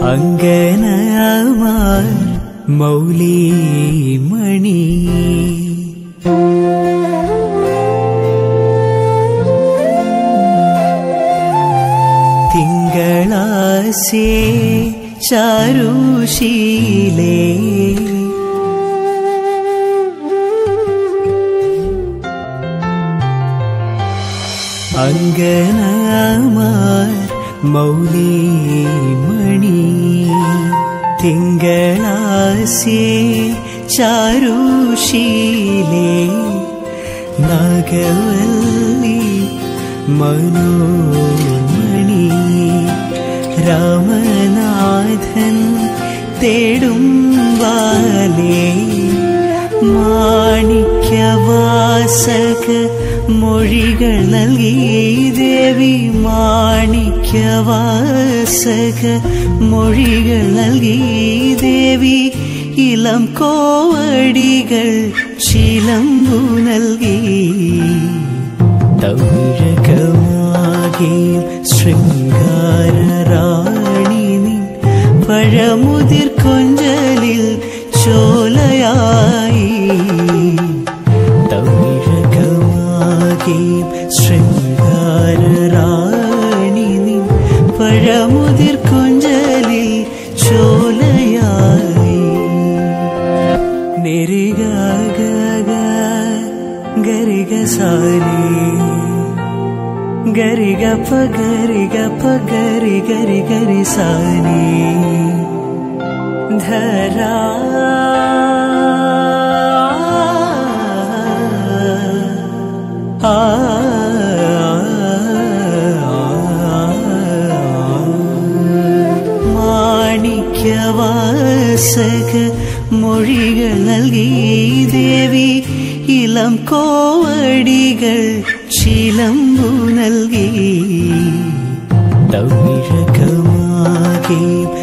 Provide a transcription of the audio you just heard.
അങ്കനമാർ മൗലിമണി തിങ്കളാസേ ചാരുശീലേ അങ്കനമാർ മൗലിമണി തിങ്കളാസേ ചാരുശീലേ നാഗവല്ലി മനോമണി രാമനാഥൻ തേടും വാലേ മാണിക്യവാസക മൊഴികൾ നൽകി ദേവി മാണിക്യവാസക മൊഴികൾ നൽകി ദേവി ഇളം കോവടികൾ ചിലമ്പു നൽകി തൗഴകമാകിയും ശൃംഗാരറാണി നിൻ പഴമുതിർ കൊഞ്ചലിൽ ചോലയായി തൗഴകമാകിയും ശൃംഗാരറാണി നിൻ പഴമുതിർ കൊഞ്ചലിൽ ചോലയായി നിരിഗ ഗഗ ഗരിഗ സാരി ഗരിഗ പഗരിഗ പഗരി ഗരി ഗരി സാരി ധരാ മാണിക്യവാസക മൊഴികൾ നൽകി ദേവി ഇളം കോവടികൾ ചിലമ്പു നൽകി തൗഴകമാകി